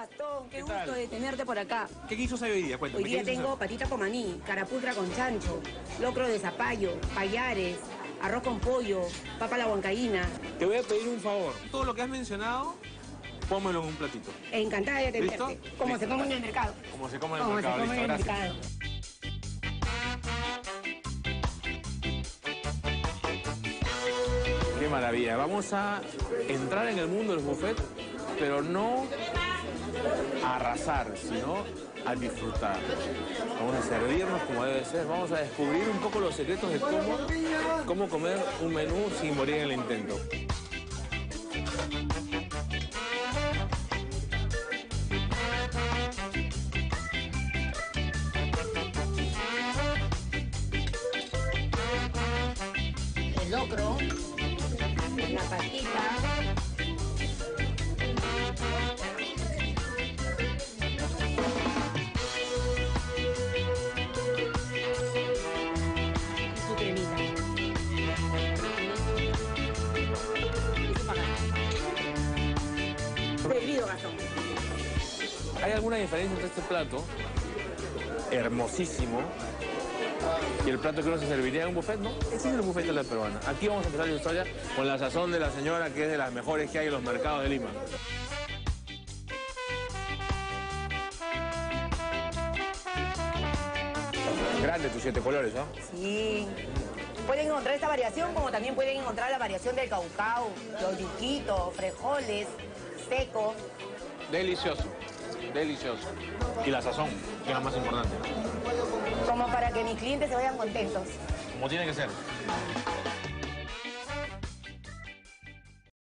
Gastón, qué ¿Qué gusto tal? de tenerte por acá. ¿Qué guisos hay hoy día? Cuéntame. Hoy día ¿qué guisos tengo hay? patita con maní, caraputra con chancho, locro de zapallo, payares, arroz con pollo, papa a la huancaína. Te voy a pedir un favor. Todo lo que has mencionado, pónmelo en un platito. Encantada de ¿Listo? atenderte. Como Listo. se come en el mercado. Como se come en el Como se mercado. come en Listo, el gracias. mercado. Qué maravilla. Vamos a entrar en el mundo de los buffets, pero no a arrasar, sino a disfrutar. Vamos a servirnos como debe ser. Vamos a descubrir un poco los secretos de cómo comer un menú sin morir en el intento. El locro, la patita. Y su cremita. Y su pancake. Servido, Gastón. ¿Hay alguna diferencia entre este plato, hermosísimo, y el plato que uno se serviría en un buffet? No, ese es el buffet de la peruana. Aquí vamos a empezar la historia con la sazón de la señora, que es de las mejores que hay en los mercados de Lima. Grande tus 7 colores, ¿no? Sí. Pueden encontrar esta variación, como también pueden encontrar la variación del caucao, los yuquitos, frijoles, secos. Delicioso, delicioso. Y la sazón, que es lo más importante. Como para que mis clientes se vayan contentos. Como tiene que ser.